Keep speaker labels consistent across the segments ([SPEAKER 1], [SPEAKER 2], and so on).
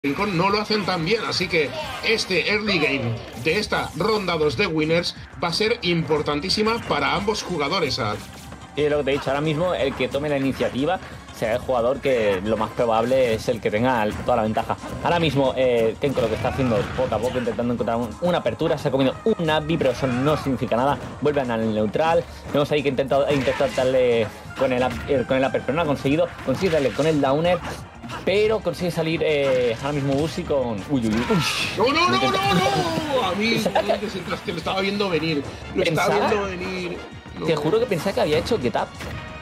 [SPEAKER 1] Rincón no lo hacen tan bien, así que este early game de esta ronda 2 de Winners va a ser importantísima para ambos jugadores.
[SPEAKER 2] Y lo que te he dicho, ahora mismo el que tome la iniciativa será el jugador que lo más probable es el que tenga toda la ventaja. Ahora mismo Kenko lo que está haciendo es poco a poco intentando encontrar una apertura, se ha comido un Navi, pero eso no significa nada. Vuelven al neutral, vemos ahí que intenta darle con el upper, pero no ha conseguido, consigue darle con el downer, pero consigue salir ahora mismo Busi con... Uy.
[SPEAKER 1] No. A mí que lo estaba viendo venir. No.
[SPEAKER 2] Te juro que pensaba que había hecho get up.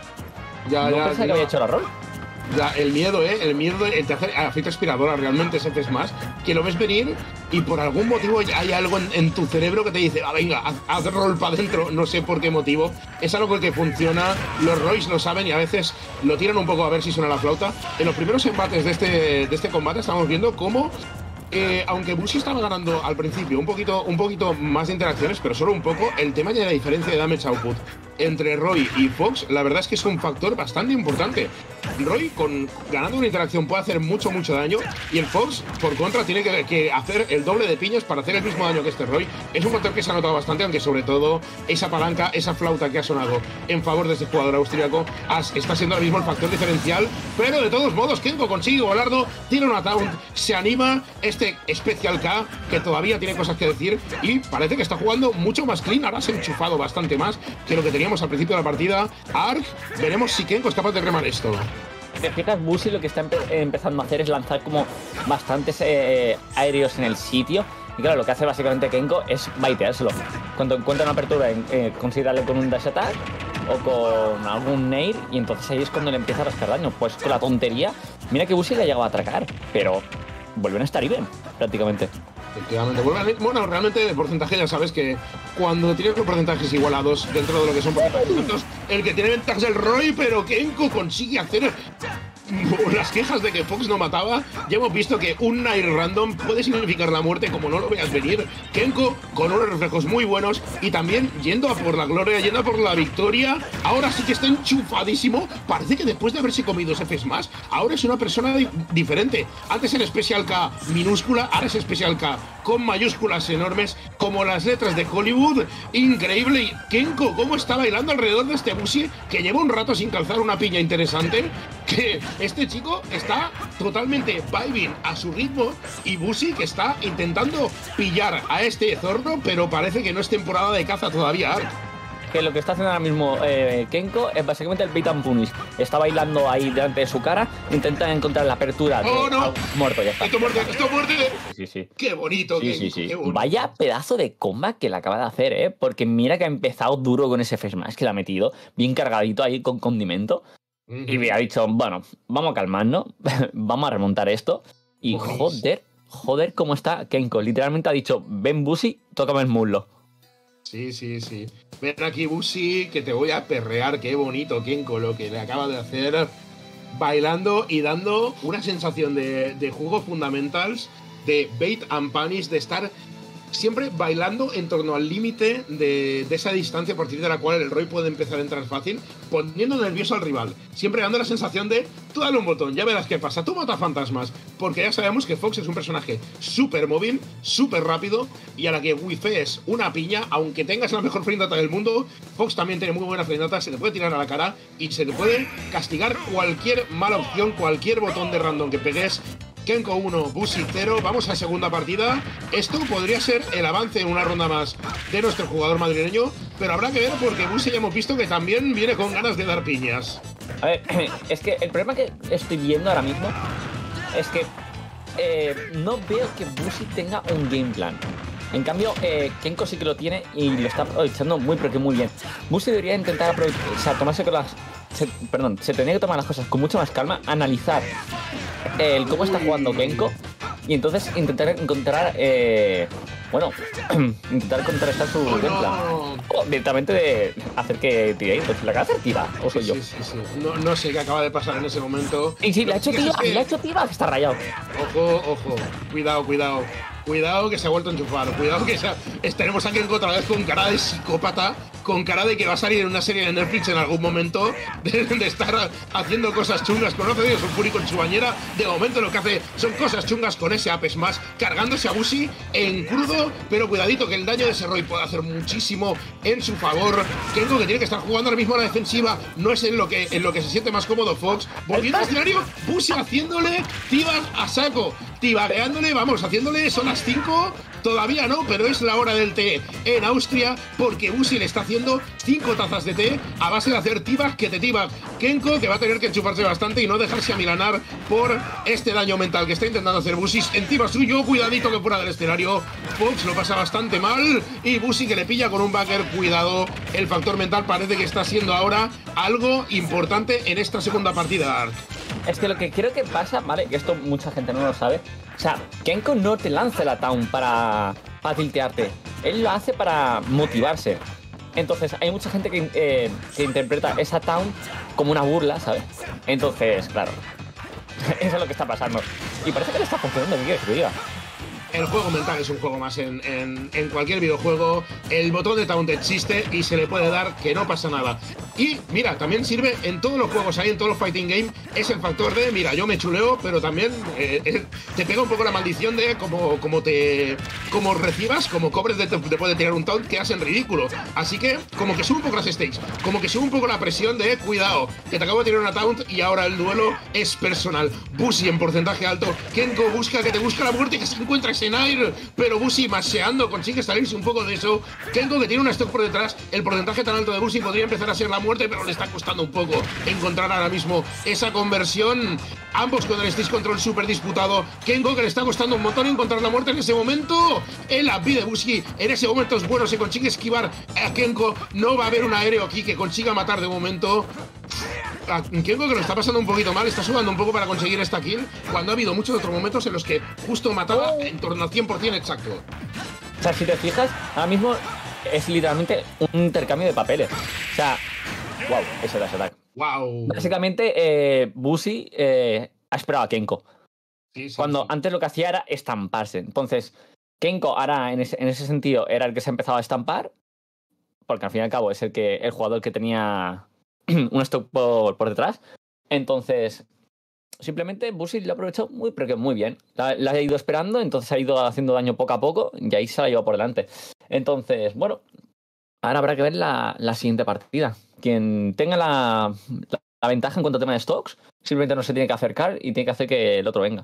[SPEAKER 1] No
[SPEAKER 2] pensaba que había hecho la roll.
[SPEAKER 1] Ya, el miedo te hace efecto aspiradora realmente ese más, que lo ves venir y por algún motivo hay algo en tu cerebro que te dice, venga, haz roll para adentro, no sé por qué motivo. Es algo que funciona, los Royce lo saben y a veces lo tiran un poco a ver si suena la flauta. En los primeros embates de este combate estamos viendo cómo aunque Busi estaba ganando al principio un poquito más de interacciones, pero solo un poco, el tema de la diferencia de damage output entre Roy y Fox, la verdad es que es un factor bastante importante. Roy, ganando una interacción, puede hacer mucho daño, y el Fox, por contra, tiene que hacer el doble de piñas para hacer el mismo daño que este Roy. Es un factor que se ha notado bastante, aunque sobre todo esa palanca, esa flauta que ha sonado en favor de este jugador austríaco, está siendo ahora mismo el factor diferencial. Pero de todos modos, Kenko consigue volarlo, tira una taunt, se anima este Special K, que todavía tiene cosas que decir, y parece que está jugando mucho más clean. Ahora se ha enchufado bastante más que lo que teníamos al principio de la partida. Ark, veremos si Kenko es capaz de remar esto.
[SPEAKER 2] Te fijas, Busi lo que está empezando a hacer es lanzar como bastantes aéreos en el sitio. Y claro, lo que hace básicamente Kenko es baiteárselo. Cuando encuentra una apertura, consigue darle con un dash attack o con algún nair, y entonces ahí es cuando le empieza a rascar daño. Pues con la tontería, mira que Busi le ha llegado a atracar, pero vuelven a estar even, prácticamente.
[SPEAKER 1] Efectivamente, bueno, realmente el porcentaje ya sabes que cuando tienes los porcentajes igualados dentro de lo que son porcentajes, el que tiene ventajas es el Roy, pero Kenko consigue hacer las quejas de que Fox no mataba. Ya hemos visto que un Nair random puede significar la muerte como no lo veas venir. Kenko con unos reflejos muy buenos y también yendo a por la gloria, yendo a por la victoria. Ahora sí que está enchufadísimo. Parece que después de haberse comido ese Smash, ahora es una persona diferente. Antes era Special K minúscula, ahora es Special K con mayúsculas enormes como las letras de Hollywood. Increíble. Y Kenko, cómo está bailando alrededor de este Busi, que lleva un rato sin calzar una piña interesante, que este chico está totalmente vibing a su ritmo, y Busi que está intentando pillar a este zorro, pero parece que no es temporada de caza todavía.
[SPEAKER 2] Que lo que está haciendo ahora mismo Kenko es básicamente el beat and punish. Está bailando ahí delante de su cara, intenta encontrar la apertura.
[SPEAKER 1] No!
[SPEAKER 2] Muerto, ya está.
[SPEAKER 1] ¡Esto muerte!
[SPEAKER 2] Sí.
[SPEAKER 1] ¡Qué bonito!
[SPEAKER 2] Sí.
[SPEAKER 1] Qué bonito.
[SPEAKER 2] Vaya pedazo de combat que le acaba de hacer, porque mira que ha empezado duro con ese Smash que le ha metido, bien cargadito ahí con condimento. Y me ha dicho, bueno, vamos a calmarnos, vamos a remontar esto. Y joder cómo está Kenko. Literalmente ha dicho, ven Busi, tócame el muslo.
[SPEAKER 1] Sí. Ven aquí, Busi, que te voy a perrear. Qué bonito Kenko lo que le acaba de hacer, bailando y dando una sensación de juego fundamentals, de bait and punish, de estar siempre bailando en torno al límite de esa distancia a partir de la cual el Roy puede empezar a entrar fácil, poniendo nervioso al rival, siempre dando la sensación de tú dale un botón, ya verás qué pasa, tú mata fantasmas, porque ya sabemos que Fox es un personaje súper móvil, súper rápido, y a la que wifees una piña, aunque tengas la mejor frame data del mundo, Fox también tiene muy buena frame data, se le puede tirar a la cara y se le puede castigar cualquier mala opción, cualquier botón de random que pegues. Kenko 1, Busi 0, vamos a segunda partida. Esto podría ser el avance en una ronda más de nuestro jugador madrileño, pero habrá que ver porque Busi ya hemos visto que también viene con ganas de dar piñas.
[SPEAKER 2] A ver, es que el problema que estoy viendo ahora mismo es que no veo que Busi tenga un game plan. En cambio, Kenko sí que lo tiene y lo está aprovechando muy bien. Busi debería intentar tomarse con las... se tendría que tomar las cosas con mucha más calma, analizar cómo está jugando Kenko y entonces intentar encontrar intentar contrarrestar su gameplay. O directamente de hacer que tire ahí. Pues la acaba de hacer tira, o soy yo.
[SPEAKER 1] Sí. No sé qué acaba de pasar en ese momento.
[SPEAKER 2] Y sí, le ha hecho tira, que está rayado.
[SPEAKER 1] Ojo. Cuidado que se ha vuelto a enchufar. Cuidado que tenemos a Kenko otra vez con cara de psicópata, con cara de que va a salir en una serie de Netflix en algún momento, de estar haciendo cosas chungas con otro Dios, un Furi con su bañera. De momento lo que hace son cosas chungas con ese Up Smash, cargándose a Bushi en crudo, pero cuidadito que el daño de ese Roy puede hacer muchísimo en su favor. Kenko, que tiene que estar jugando ahora mismo a la defensiva, no es en lo que se siente más cómodo Fox. Volviendo al escenario, Bushi haciéndole tibas a saco, tibareándole, vamos, haciéndole, son las 5. Todavía no, pero es la hora del té en Austria, porque Bushi le está haciendo 5 tazas de té a base de hacer tibas que te tibas. Kenko, que va a tener que enchufarse bastante y no dejarse amilanar por este daño mental que está intentando hacer Bushi. Encima suyo, cuidadito que fuera del escenario. Fox lo pasa bastante mal y Bushi que le pilla con un backer. Cuidado, el factor mental parece que está siendo ahora algo importante en esta segunda partida, Ark.
[SPEAKER 2] Es que lo que creo que pasa, ¿vale? Que esto mucha gente no lo sabe. O sea, Kenko no te lanza la Town para tiltearte. Él lo hace para motivarse. Entonces, hay mucha gente que interpreta esa Town como una burla, ¿sabes? Entonces, claro, eso es lo que está pasando. Y parece que le está funcionando, ¿qué quieres que te diga?
[SPEAKER 1] El juego mental es un juego más en cualquier videojuego. El botón de taunt existe y se le puede dar, que no pasa nada. Y mira, también sirve en todos los juegos, ahí en todos los fighting game, es el factor de, mira, yo me chuleo, pero también te pega un poco la maldición de como recibas, como cobres te puede tirar un taunt que hacen ridículo. Así que, como que sube un poco las stakes, como que sube un poco la presión de, cuidado, que te acabo de tirar una taunt y ahora el duelo es personal. Bushi en porcentaje alto, Kenko que te busca la muerte y que se encuentra en aire, pero Bushi maseando consigue salirse un poco de eso. Kenko, que tiene una stock por detrás, el porcentaje tan alto de Bushi podría empezar a ser la muerte, pero le está costando un poco encontrar ahora mismo esa conversión. Ambos con el stage control súper disputado. Kenko, que le está costando un montón encontrar la muerte en ese momento. El AP de Bushi en ese momento es bueno, se consigue esquivar a Kenko. No va a haber un aéreo aquí que consiga matar de momento. Kenko, que lo está pasando un poquito mal, está sudando un poco para conseguir esta kill, cuando ha habido muchos otros momentos en los que justo mataba en torno al 100% exacto.
[SPEAKER 2] O sea, si te fijas, ahora mismo es literalmente un intercambio de papeles. O sea, wow, ese dash attack.
[SPEAKER 1] Wow.
[SPEAKER 2] Básicamente, Bushi ha esperado a Kenko.
[SPEAKER 1] Sí,
[SPEAKER 2] cuando
[SPEAKER 1] sí.
[SPEAKER 2] Antes lo que hacía era estamparse. Entonces, Kenko ahora en ese sentido era el que se empezaba a estampar, porque al fin y al cabo es el jugador que tenía un stock por detrás. Entonces, simplemente Bushi lo ha aprovechado pero que muy bien. La ha ido esperando, entonces ha ido haciendo daño poco a poco y ahí se la ha llevado por delante. Entonces, bueno, ahora habrá que ver la siguiente partida. Quien tenga la ventaja en cuanto a tema de stocks, simplemente no se tiene que acercar y tiene que hacer que el otro venga.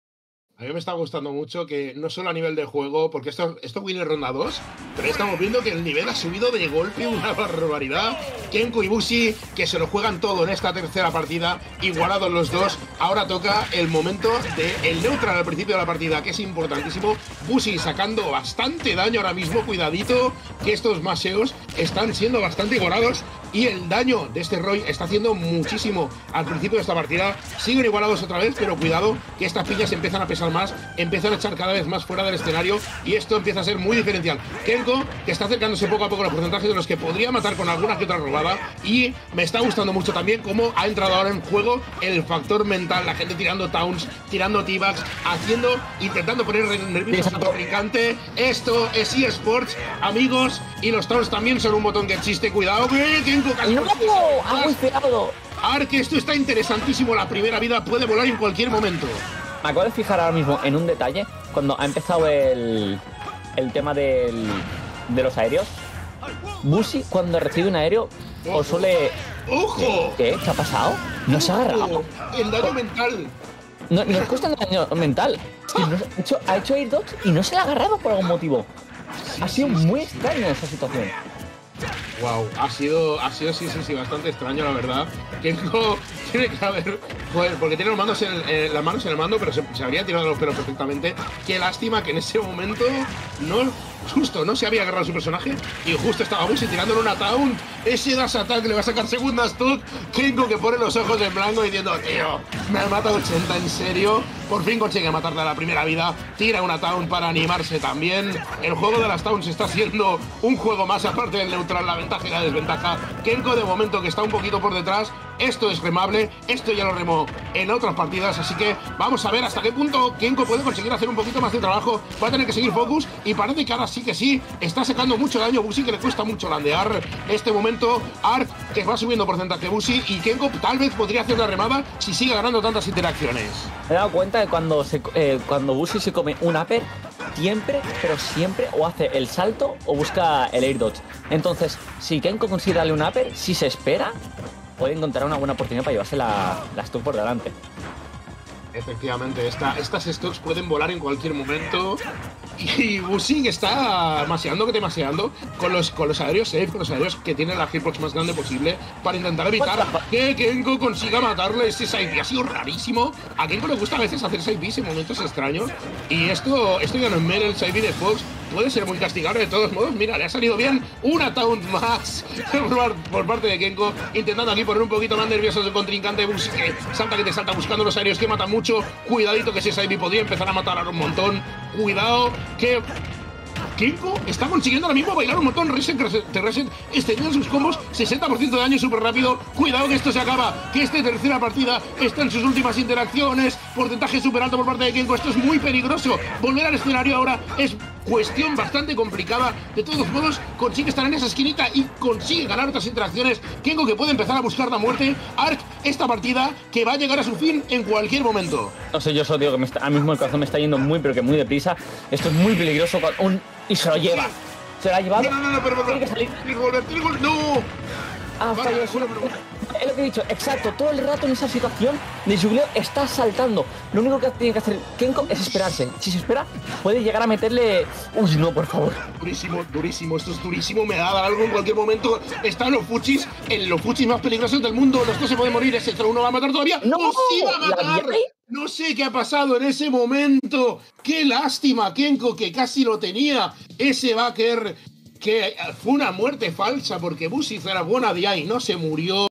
[SPEAKER 1] A mí me está gustando mucho que no solo a nivel de juego, porque esto viene ronda 2, pero estamos viendo que el nivel ha subido de golpe una barbaridad. Kenko y Bushi, que se lo juegan todo en esta tercera partida, igualados los dos. Ahora toca el momento del neutral al principio de la partida, que es importantísimo. Bushi sacando bastante daño ahora mismo, cuidadito, que estos maseos están siendo bastante igualados. Y el daño de este Roy está haciendo muchísimo al principio de esta partida. Siguen igualados otra vez, pero cuidado, que estas piñas empiezan a pesar más, empiezan a echar cada vez más fuera del escenario y esto empieza a ser muy diferencial. Kenko, que está acercándose poco a poco a los porcentajes de los que podría matar con alguna que otra robada, y me está gustando mucho también cómo ha entrado ahora en juego el factor mental, la gente tirando taunts, tirando T-Bags, intentando poner nervioso a fabricante. Esto es eSports, amigos, y los taunts también son un botón que existe. Cuidado, Kenko, casi
[SPEAKER 2] ¡No! ¡Ha golpeado!
[SPEAKER 1] Ahora que esto está interesantísimo, la primera vida puede volar en cualquier momento.
[SPEAKER 2] Me acabo de fijar ahora mismo en un detalle, cuando ha empezado el tema de los aéreos. Bushi, cuando recibe un aéreo, o suele...
[SPEAKER 1] ¡Ojo!
[SPEAKER 2] ¿Qué? ¿Qué ha pasado? ¿No se ha agarrado?
[SPEAKER 1] El daño mental.
[SPEAKER 2] No es cuestión de daño mental. Es que ha hecho air dodge y no se le ha agarrado por algún motivo. Ha sido muy extraño esa situación.
[SPEAKER 1] Wow, ha sido sí, bastante extraño, la verdad. Kenko tiene que haber... Joder, porque tiene las manos en el mando, pero se habría tirado los pelos perfectamente. Qué lástima que en ese momento no se había agarrado su personaje y justo estaba Bushi tirándole una taunt. Ese dash attack le va a sacar segunda stock. Kenko, que pone los ojos en blanco diciendo, tío, me ha matado 80, en serio. Por fin consigue matarle a la primera vida. Tira una taunt para animarse también. El juego de las taunts está siendo un juego más aparte del neutral, la ventaja y la desventaja. Kenko, de momento, que está un poquito por detrás, esto es remable, esto ya lo remó en otras partidas, así que vamos a ver hasta qué punto Kenko puede conseguir hacer un poquito más de trabajo. Va a tener que seguir Focus y parece que ahora sí que sí, está sacando mucho daño Bushi, que le cuesta mucho landear este momento. Arc, que va subiendo porcentaje Bushi, y Kenko tal vez podría hacer una remada si sigue ganando tantas interacciones.
[SPEAKER 2] Me he dado cuenta de cuando Bushi se come un upper, siempre, pero siempre, o hace el salto o busca el air dodge. Entonces, si Kenko consigue darle un upper, si se espera, puede encontrar una buena oportunidad para llevarse la stock por delante.
[SPEAKER 1] Efectivamente, estas stocks pueden volar en cualquier momento. Y Bushi está maseando con los aéreos safe, con los aéreos que tienen la hitbox más grande posible para intentar evitar que Kenko consiga matarle. Ese side B ha sido rarísimo. A Kenko le gusta a veces hacer side B en momentos extraños. Y esto ya no es mero, el side B de Fox puede ser muy castigable de todos modos. Mira, le ha salido bien una taunt más por parte de Kenko, intentando aquí poner un poquito más nervioso a su contrincante. Bushi, que te salta buscando los aéreos que matan mucho. Cuidadito, que ese side B podría empezar a matar a un montón. Cuidado, que Kenko está consiguiendo ahora mismo bailar un montón. Reset, extendiendo sus combos, 60% de daño súper rápido. Cuidado que esto se acaba, que esta tercera partida está en sus últimas interacciones. Porcentaje súper alto por parte de Kenko. Esto es muy peligroso. Volver al escenario ahora es cuestión bastante complicada. De todos modos, consigue estar en esa esquinita y consigue ganar otras interacciones. Kenko, que puede empezar a buscar la muerte. Arc, esta partida que va a llegar a su fin en cualquier momento.
[SPEAKER 2] No sé, yo solo digo que ahora mismo el corazón me está yendo muy, pero que muy deprisa. Esto es muy peligroso. Y se lo lleva. Se lo ha llevado.
[SPEAKER 1] No, pero
[SPEAKER 2] tiene que salir.
[SPEAKER 1] Tiene que volver. No.
[SPEAKER 2] Vale, es lo que he dicho, exacto, todo el rato en esa situación de jugleo está saltando. Lo único que tiene que hacer Kenko es esperarse. Si se espera, puede llegar a meterle... Uy, no, por favor.
[SPEAKER 1] Durísimo, esto es durísimo. Me va a dar algo en cualquier momento. Están los fuchis más peligrosos del mundo. Los dos se pueden morir. Ese Throw no va a matar todavía.
[SPEAKER 2] ¡No!
[SPEAKER 1] ¡Sí va a matar! No sé qué ha pasado en ese momento. ¡Qué lástima, Kenko, que casi lo tenía! Ese backer, que fue una muerte falsa porque Bushi era buena de ahí, no se murió.